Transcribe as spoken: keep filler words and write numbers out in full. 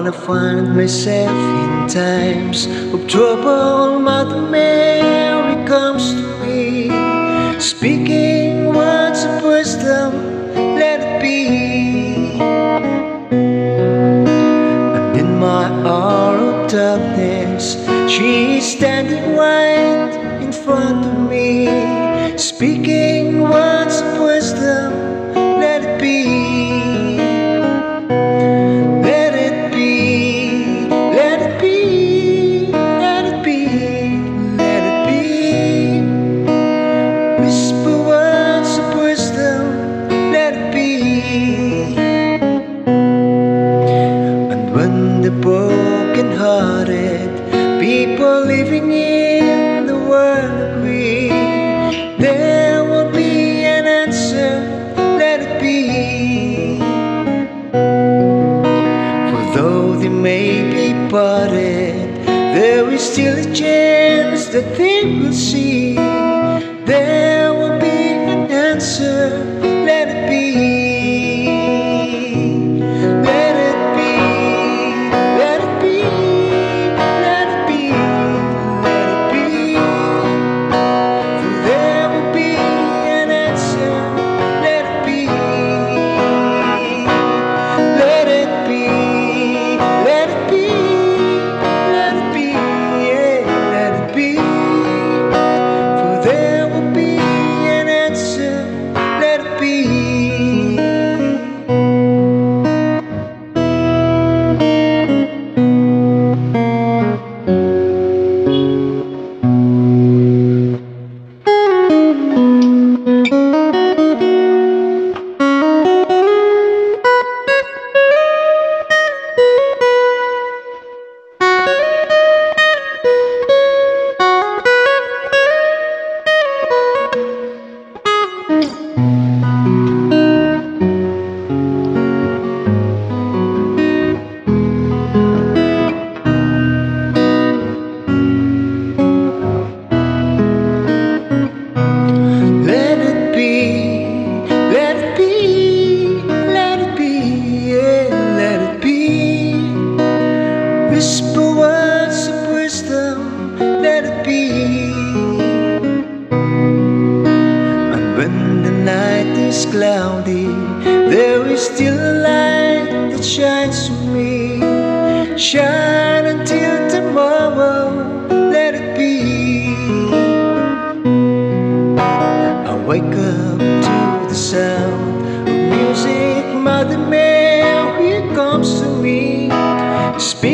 When I find myself in times of trouble, Mother Mary comes to me, speaking words of wisdom, let it be. And in my hour of darkness, she is standing right in front of me, speaking words of wisdom, let it be. Broken-hearted people living in the world agree there will be an answer, let it be. For though they may be parted, there is still a chance that they will see there will be an answer, let it be. Whisper words of wisdom, let it be. And when the night is cloudy, there is still a light that shines for me. Shine until tomorrow, let it be. I wake up to the sound of music, Mother Mary comes to me, speak